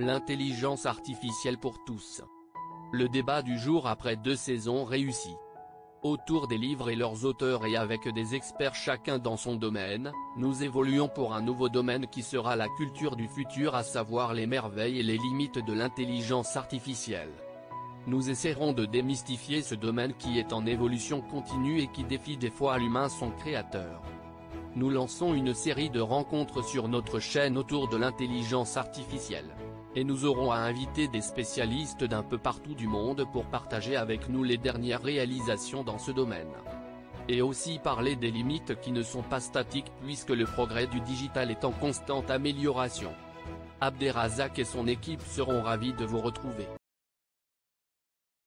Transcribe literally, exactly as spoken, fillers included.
L'intelligence artificielle pour tous. Le débat du jour après deux saisons réussies. Autour des livres et leurs auteurs et avec des experts chacun dans son domaine, nous évoluons pour un nouveau domaine qui sera la culture du futur, à savoir les merveilles et les limites de l'intelligence artificielle. Nous essaierons de démystifier ce domaine qui est en évolution continue et qui défie des fois l'humain son créateur. Nous lançons une série de rencontres sur notre chaîne autour de l'intelligence artificielle. Et nous aurons à inviter des spécialistes d'un peu partout du monde pour partager avec nous les dernières réalisations dans ce domaine. Et aussi parler des limites qui ne sont pas statiques puisque le progrès du digital est en constante amélioration. Abderrazak et son équipe seront ravis de vous retrouver.